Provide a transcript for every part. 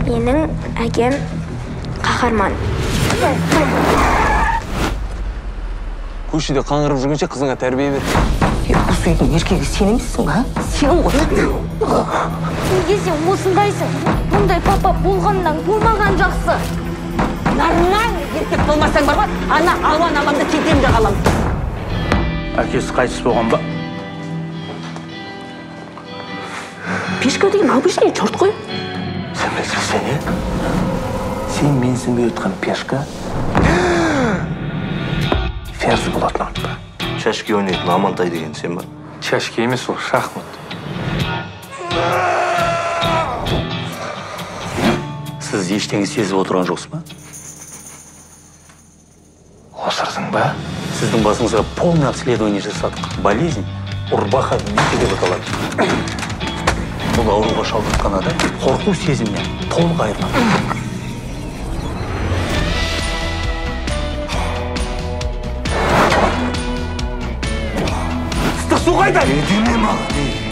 Менің әкем қаһарман. Көшеде қаңғырып жүргенше қызыңа тәрбие бер. Осы үйдің еркегі сен емессің, а? Сен ғой. Неге сен осындайсың? Мұндай папа болғаннан болмаған жақсы. Нормально еркек болмасаң бар ма? Ана алуан аламда кетем де қалам. Әкесі қайтыс болған ба? Пешка деген обычный черт қой. Сен білсің, сен менсінбей өткен пешка Ферзі болатын артпа. Шашки ойнайтын Амантай деген сен ба? Шашки емес, ол шахмат. Сіз ештеңе сезіп отырған жоқсыз ба? Осырсың ба? Сіздің басыңызға полный обследование жасадық. Болезнь урбаха вита деп аталады. Бұл ауруға шалдыққан адам қорқу сезімінен толық айырылады. Су қайда? Едеме мал.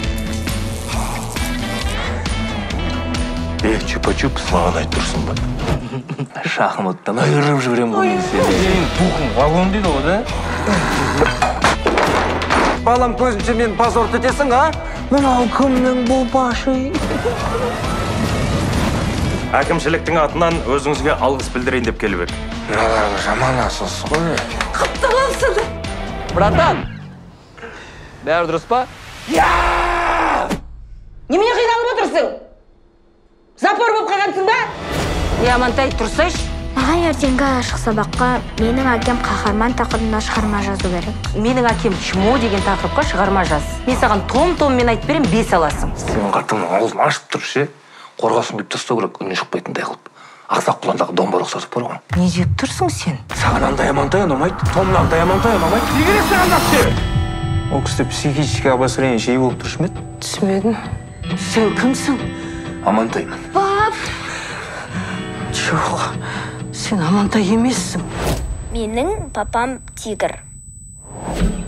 Чупа-чупс маған айтып тұрсың ба? Шахматтан айырып жіберем ғой мен сені. Сенің тухың вагон дейді ғой, да? Балам көзінше мен позор етесің, а? Мынау кімнің бұл башы? Әкімшіліктің атынан өзіңізге алғыс білдірейін деп келіп ек. Жаман асыз ғой. Құтты болсын. Братан! Бәрі дұрыс па? Немене қиналып отырсың? Запор болып қалғансың ба? Амантай, тұрсайш. Маған ертеңгі ашық сабаққа менің әкем қаһарман тақырыбында шығарма жазу керек. Менің әкем чмо деген тақырыпқа шығарма жаз. Мен саған том-томмен айтып берем, 5 аласың. Сен қатың аузын ашып тұр, ше? Қорғасын күйіп тастау керек, үнін шықпайтындай қылып. Ақсақ құландағы домбар ұқсатып бар ғой. Не жеп тұрсың сен? Саған андай Амантай ұнамайды, Томнан Амантай ұнамайды. Не керек саған дапшы? Ол кісі психический обострение жиі болып тұршы ме еді? Түсінбедім. Сен кімсің? Амантаймын. Пап! Жоқ, сен Амантай емессің. Менің папам тигр.